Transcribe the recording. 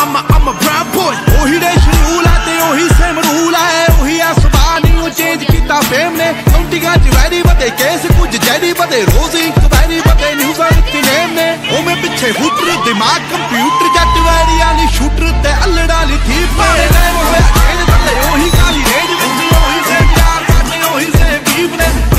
I'm a brown boy ਉਹੀ ਰੇਸ਼ rule ਆ ਤੇ ਉਹੀ ਸੇਮ ਰੂਲ ਆ ਉਹੀ ਆ ਸੁਭਾਅ ਨਹੀਂ ਉਹ ਚੇਂਜ ਕੀਤਾ ਫੇਮ ਨੇ ਕੌਂਟੀਆਂ ਚ ਵੈਰੀ ਵਧੇ ਕੇਸ ਕੁਝ ਜੈਰੀ ਵਧੇ ਰੋਜ਼ ਇਨਕੁਆਇਰੀ ਵਧੇ ਨਿਊਜ਼ਾਂ ਵਿੱਚ ਨੇਮ ਨੇ ਉਹ ਮੈਂ ਪਿੱਛੇ ਹੂਟਰ ਦਿਮਾਗ ਕੰਪਿਊਟਰ ਜੱਟ ਵੈਰੀਆਂ ਲਈ ਸ਼ੂਟਰ ਤੇ ਅਲੜਾਂ ਲਈ ਥੀਪ ਮਾਰੇ ਲੈ ਹੋਇਆ ਖੇਡ ਥੱਲੇ ਉਹੀ ਕਾਲੀ ਰੇਂਜ ਵਿੱਚ ਉਹੀ ਸੇਮ ਯਾਰ ਸਾਡੇ ਉਹੀ ਸੇਮ ਵੀਪ ਨੇ